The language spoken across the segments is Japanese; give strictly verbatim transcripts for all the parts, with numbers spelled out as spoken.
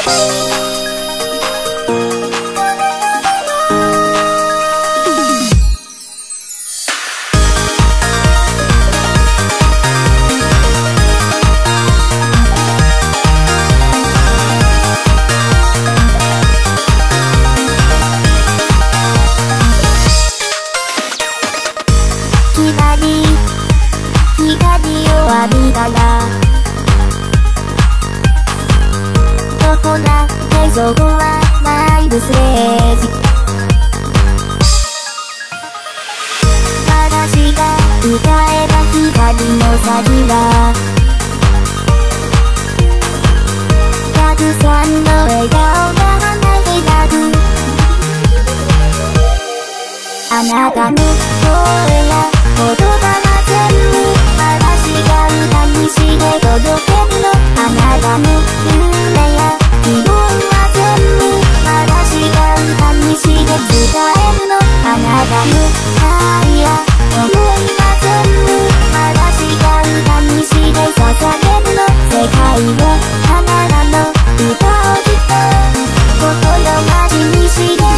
そこはライブステージ。私が歌えば光の先がたくさんの笑顔が放てたく、あなたの声や言葉は全部私が歌にして届けるの。あなたの夢や希望は全部私が歌にして伝えるの。あなたの愛や想いは全部私が歌にして捧げるの。世界はあなたの歌をきっと心待ちにしてる。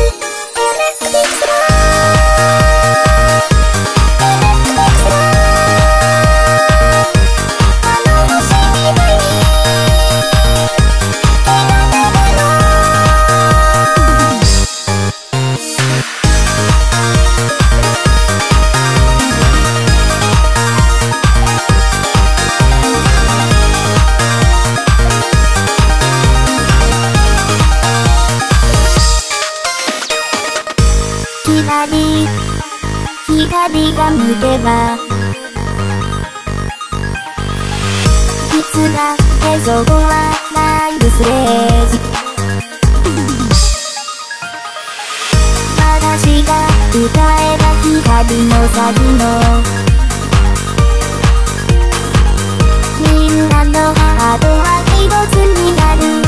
光が向けばいつだってそこはライブステージ。私が歌えば光の先のみんなのハートは一つになる。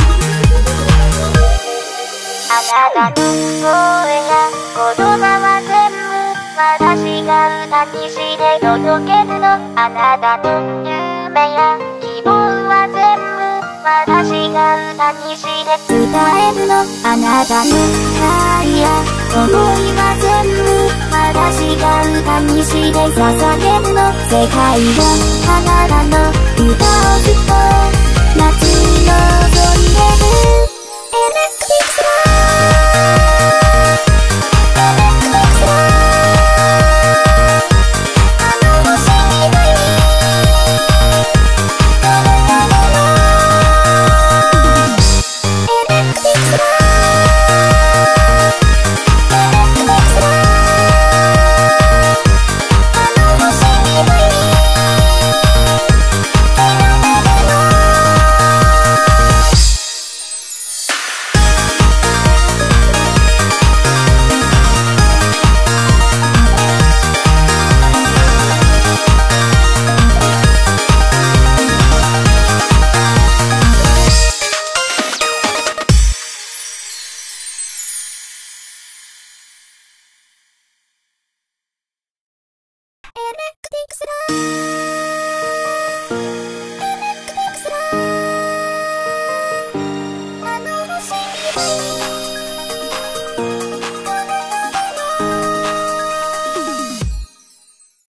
あなたの声や言葉は全部私が歌にして届けるの。あなたの夢や希望は全部私が歌にして伝えるの。あなたの愛や想いは全部私が歌にして捧げるの。世界はあなたの歌をずっと待ち望んでる。エレクティックスラーあの星に